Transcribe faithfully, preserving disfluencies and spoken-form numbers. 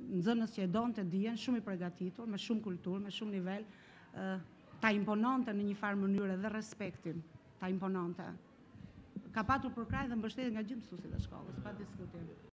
nxënës që e donte dijen, shumë i përgatitur, me shumë kulturë, me shumë nivel, ta impononte në një farë mënyrë edhe respektin, ta impononte. Ka patur përkrahje dhe mbështetje nga gjithë mësuesit e shkollës, pa diskutim.